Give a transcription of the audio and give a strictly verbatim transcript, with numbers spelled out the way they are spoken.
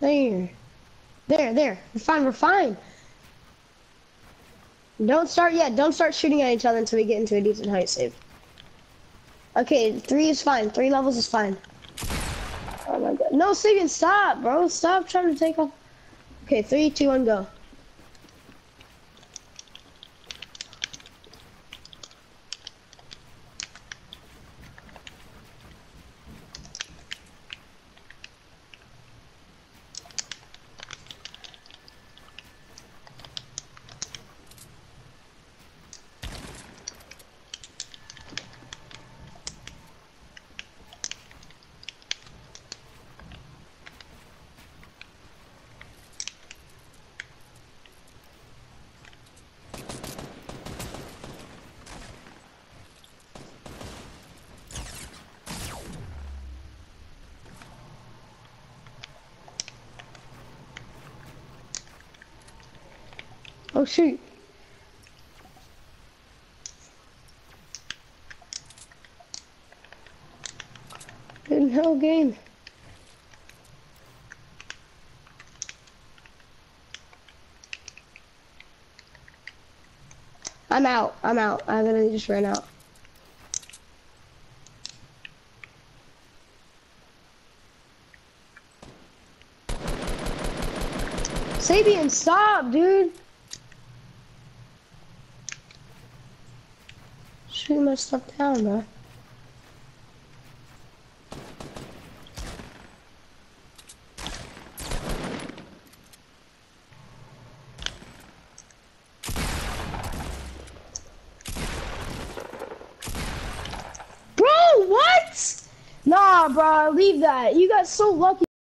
There. There, there. We're fine, we're fine. Don't start yet. Don't start shooting at each other until we get into a decent height save. Okay, three is fine. Three levels is fine. Oh my god. No, Sabian, stop, bro. Stop trying to take off. Okay, three, two, one, go. Oh shoot. Good no game. I'm out. I'm out. I literally just ran out. Sabian, stop, dude. Shoot my stuff down, bro. Bro, what? Nah, bro, leave that. You got so lucky.